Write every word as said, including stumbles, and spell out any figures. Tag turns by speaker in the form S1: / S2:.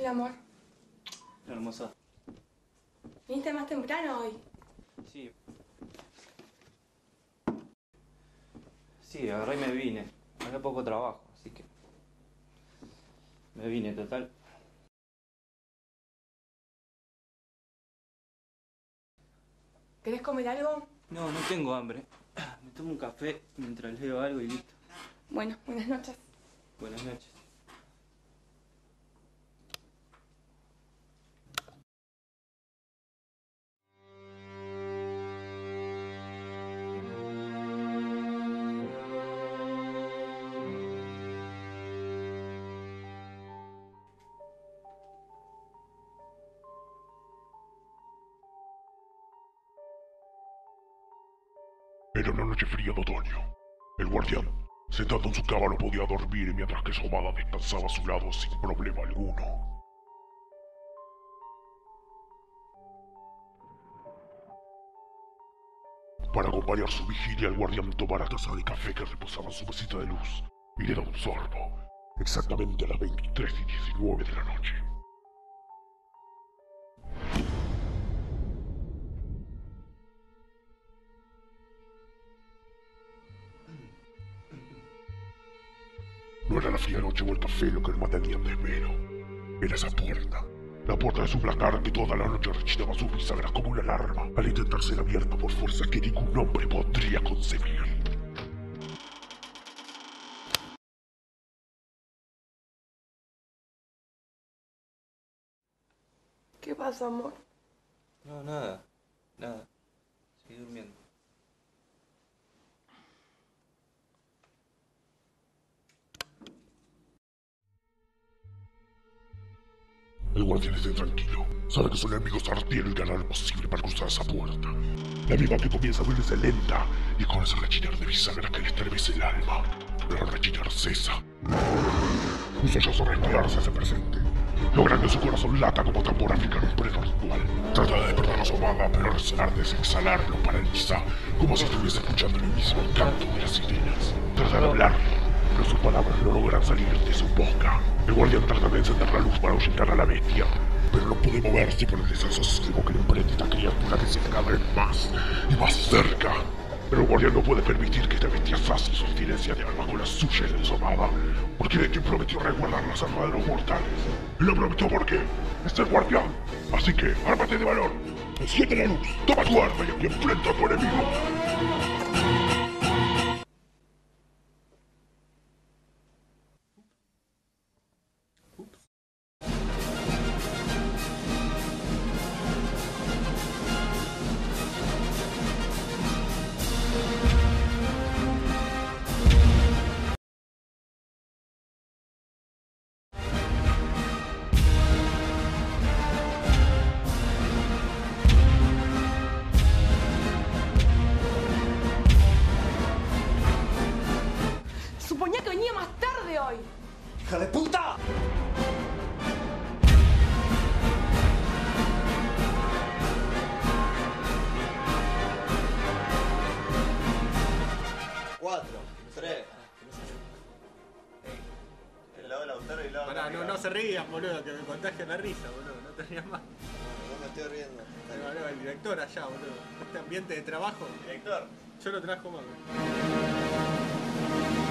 S1: Sí, amor.
S2: Hermosa.
S1: ¿Viniste más temprano hoy?
S2: Sí. Sí, agarré y me vine. Había poco trabajo, así que... me vine, total.
S1: ¿Querés comer algo?
S2: No, no tengo hambre. Me tomo un café mientras leo algo y listo.
S1: Bueno, buenas noches.
S2: Buenas noches.
S3: Era una noche fría de otoño. El guardián, sentado en su cama, no podía dormir mientras que su amada descansaba a su lado sin problema alguno. Para acompañar su vigilia, el guardián tomó la taza de café que reposaba en su mesita de luz y le dio un sorbo, exactamente a las veintitrés y diecinueve de la noche. No era la fría noche o el café lo que lo mantenía en desvelo. Era esa puerta. La puerta de su placar que toda la noche rechinaba sus bisagras como una alarma al intentar ser abierta por fuerza que ningún hombre podría concebir.
S1: ¿Qué pasa, amor?
S2: No, nada. Nada. Seguí durmiendo.
S3: El guardián está tranquilo. Sabe que su enemigo tiene el ganar lo posible para cruzar esa puerta. La misma que comienza a volverse lenta y con ese rechinar de bisagra que le estremece el alma. Pero el rechinar cesa. Un sollozo respirar se hace presente. Logran que su corazón lata como tambor africano en pleno ritual. Trata de despertar a su amada, pero al resonar de ese exhalar lo paraliza, como si estuviese escuchando el mismo canto de las sirenas. Trata de hablar, pero sus palabras no logran salir de su boca. El guardián trata de encender la luz para ahuyentar a la bestia, pero no puede moverse por el desasosiego que le emprende esta criatura que se cada vez más y más cerca. Pero el guardián no puede permitir que esta bestia sacie su abstinencia de alma con la suya y la de su amada, porque de quien prometió resguardar las almas de los mortales. Y lo prometió porque es el guardián. Así que, ármate de valor, enciende la luz, toma tu arma y enfrenta a tu enemigo.
S1: Suponía que venía más tarde hoy.
S2: ¡Hija de puta!
S4: Cuatro, tres. El lado del Lautaro y el lado
S5: Pará, no, no se rías, boludo, que me contagia la risa, boludo. No te rías más.
S4: No me estoy riendo.
S5: No, no, el director allá, boludo. Este ambiente de trabajo,
S4: Director.
S5: yo lo trajo más.